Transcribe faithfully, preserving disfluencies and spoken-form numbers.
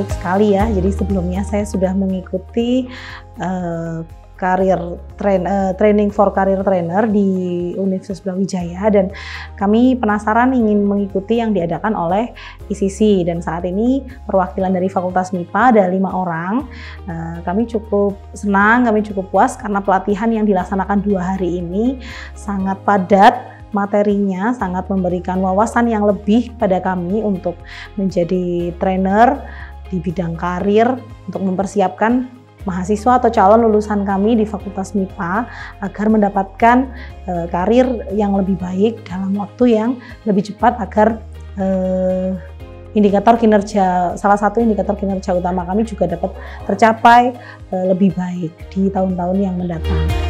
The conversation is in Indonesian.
menarik sekali ya. Jadi sebelumnya saya sudah mengikuti uh, karir train, uh, training for career trainer di Universitas Brawijaya, dan kami penasaran ingin mengikuti yang diadakan oleh I C C, dan saat ini perwakilan dari Fakultas M I P A ada lima orang. Uh, kami cukup senang, kami cukup puas karena pelatihan yang dilaksanakan dua hari ini sangat padat materinya, sangat memberikan wawasan yang lebih pada kami untuk menjadi trainer di bidang karir, untuk mempersiapkan mahasiswa atau calon lulusan kami di Fakultas M I P A agar mendapatkan uh, karir yang lebih baik dalam waktu yang lebih cepat, agar uh, indikator kinerja, salah satu indikator kinerja utama kami juga dapat tercapai uh, lebih baik di tahun-tahun yang mendatang.